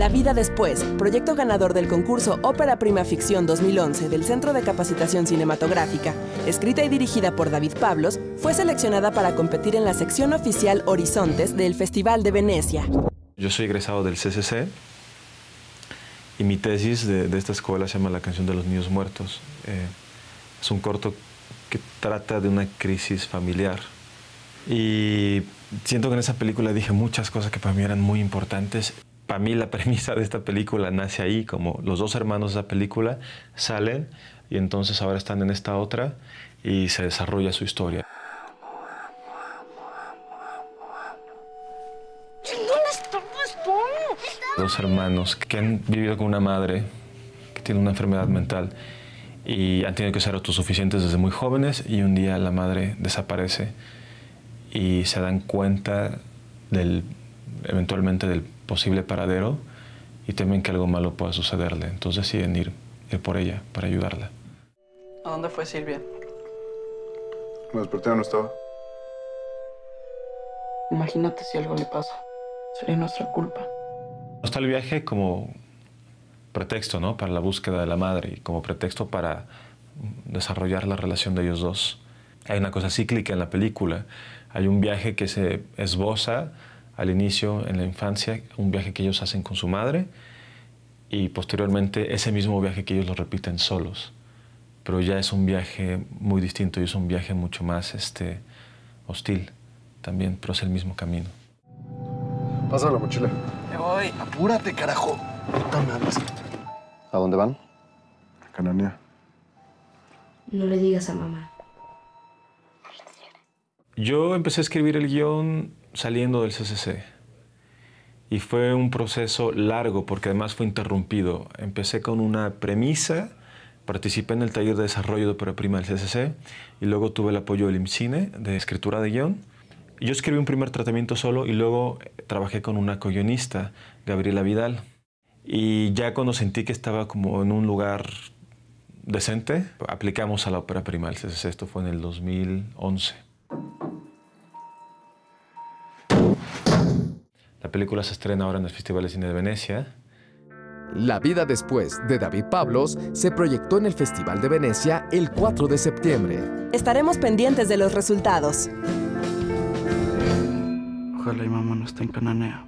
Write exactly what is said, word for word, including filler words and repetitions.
La vida después, proyecto ganador del concurso Ópera Prima Ficción dos mil once del Centro de Capacitación Cinematográfica, escrita y dirigida por David Pablos, fue seleccionada para competir en la sección oficial Horizontes del Festival de Venecia. Yo soy egresado del C C C y mi tesis de, de esta escuela se llama La canción de los niños muertos. Eh, es un corto que trata de una crisis familiar. Y siento que en esa película dije muchas cosas que para mí eran muy importantes. Para mí la premisa de esta película nace ahí, como los dos hermanos de esa película salen y entonces ahora están en esta otra y se desarrolla su historia. ¿Dónde estabas tú? Dos hermanos que han vivido con una madre que tiene una enfermedad mental y han tenido que ser autosuficientes desde muy jóvenes y un día la madre desaparece y se dan cuenta del, eventualmente del posible paradero y temen que algo malo pueda sucederle. Entonces deciden ir, ir por ella para ayudarla. ¿A dónde fue Silvia? Me desperté, no estaba. Imagínate si algo le pasa. Sería nuestra culpa. Está el viaje como pretexto, ¿no?, para la búsqueda de la madre y como pretexto para desarrollar la relación de ellos dos. Hay una cosa cíclica en la película. Hay un viaje que se esboza al inicio, en la infancia, un viaje que ellos hacen con su madre y posteriormente ese mismo viaje que ellos lo repiten solos. Pero ya es un viaje muy distinto y es un viaje mucho más este, hostil también, pero es el mismo camino. Pasa la mochila. Me voy. Apúrate, carajo. Puta madre. ¿A dónde van? A Cananea. No le digas a mamá. Yo empecé a escribir el guión saliendo del C C C y fue un proceso largo porque además fue interrumpido. Empecé con una premisa, participé en el taller de desarrollo de ópera prima del C C C y luego tuve el apoyo del IMCINE de escritura de guión. Yo escribí un primer tratamiento solo y luego trabajé con una co-guionista, Gabriela Vidal. Y ya cuando sentí que estaba como en un lugar decente, aplicamos a la ópera prima del C C C. Esto fue en el dos mil once. La película se estrena ahora en el Festival de Cine de Venecia. La vida después de David Pablos se proyectó en el Festival de Venecia el cuatro de septiembre. Estaremos pendientes de los resultados. Ojalá y mamá no esté en Cananea.